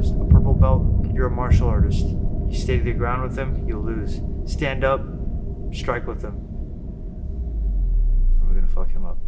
artist. A purple belt, you're a martial artist. You stay to the ground with him, you'll lose. Stand up, strike with him. And we're gonna fuck him up.